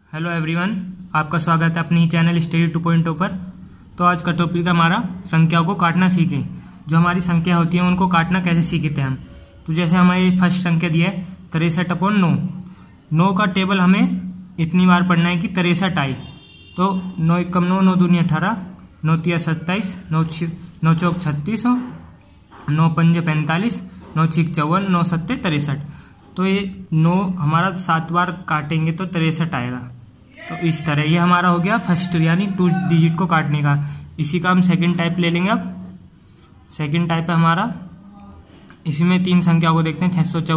Hello everyone, आपका स्वागत है अपने ही चैनल स्टडी 2.0 पर। तो आज का टॉपिक है हमारा संख्याओं को काटना सीखें। जो हमारी संख्या होती है उनको काटना कैसे सीखते हैं हम। तो जैसे हमारी फर्स्ट संख्या दी है 63/9। 9 का टेबल हमें इतनी बार पढ़ना है कि 63 आए। तो 9 एकम 9, 9 दूनी 18, 9 तिया 27, 9 चौक 36, 9 पंजे 45, 9 छीक 54, 9 सत्ते 63। तो ये 9 हमारा 7 बार काटेंगे तो 63 आएगा। तो इस तरह ये हमारा हो गया फर्स्ट यानी 2 डिजिट को काटने का। इसी का हम सेकंड टाइप ले लेंगे। अब सेकंड टाइप है हमारा, इसमें 3 संख्या को देखते हैं।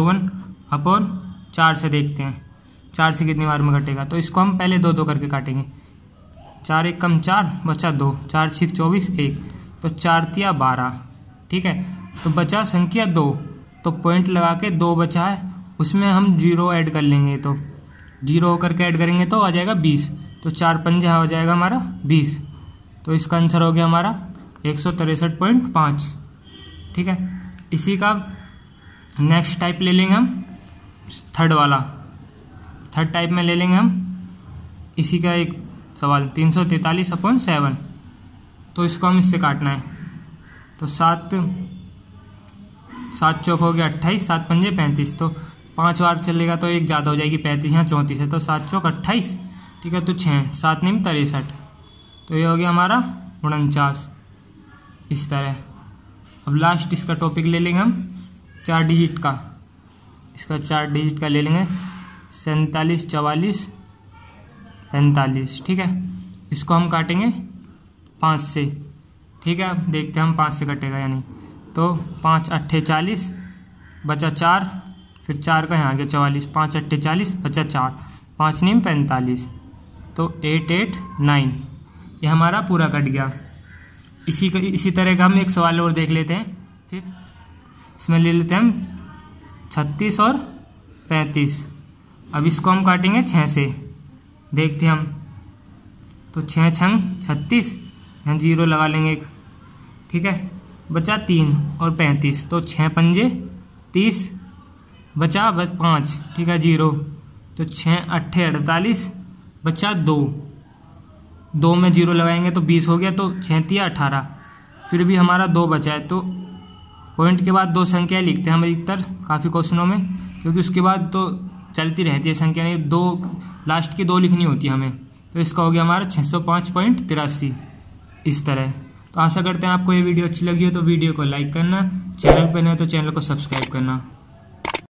654/4 से देखते हैं 4 से कितनी बार में कटेगा। तो इसको हम पहले 2-2 करके काटेंगे। 4 एकम 4 बचा 2, 4 छीक 24 1, तो 4 तिया 12। ठीक है, तो बचा संख्या 2। तो पॉइंट लगा के 2 बचा है, उसमें हम 0 ऐड कर लेंगे। तो 0 करके ऐड करेंगे तो आ जाएगा 20। तो 4 पंजा हो जाएगा हमारा 20। तो इसका आंसर हो गया हमारा 163.5। ठीक है, इसी का नेक्स्ट टाइप ले लेंगे हम, थर्ड वाला। थर्ड टाइप में ले लेंगे हम इसी का एक सवाल 343/7। तो इसको हम इससे काटना है। तो 7 चौक हो गया 28, 7 पंजे 35। तो 5 बार चलेगा तो एक ज़्यादा हो जाएगी 35, यहाँ 34 है। तो 7 चौक 28। ठीक है, तो 6 7 नीम 63। तो ये हो गया हमारा 49। इस तरह अब लास्ट इसका टॉपिक ले लेंगे हम 4 डिजिट का। इसका 4 डिजिट का ले लेंगे 47 44 45। ठीक है, इसको हम काटेंगे 5 से। ठीक है, अब देखते हैं हम 5 से कटेगा या नहीं। तो 5 अट्ठे 40 बचा 4, फिर 4 का यहाँ आ गया 44, 5 अट्ठे 40 बचा 4, 5 नीम 45। तो 8 8 9 ये हमारा पूरा कट गया। इसी तरह का हम एक सवाल और देख लेते हैं। फिफ्थ, इसमें ले लेते हैं हम 36 और 35। अब इसको हम काटेंगे 6 से। देखते हैं हम, तो 6 छंग 36, यहाँ 0 लगा लेंगे एक। ठीक है, बचा 3 और 35। तो 6 पंजे 30 बचा 5। ठीक है, 0। तो 6 अट्ठे 48 बचा 2 में 0 लगाएंगे तो 20 हो गया। तो 6 तिया 18। फिर भी हमारा 2 बचा है। तो पॉइंट के बाद 2 संख्याएं लिखते हैं हम अधिकतर काफ़ी क्वेश्चनों में, क्योंकि उसके बाद तो चलती रहती है संख्या, नहीं 2 लास्ट की 2 लिखनी होती है हमें। तो इसका हो गया हमारा 605.83। इस तरह। तो आशा करते हैं आपको ये वीडियो अच्छी लगी हो तो वीडियो को लाइक करना, चैनल पर नए तो चैनल को सब्सक्राइब करना।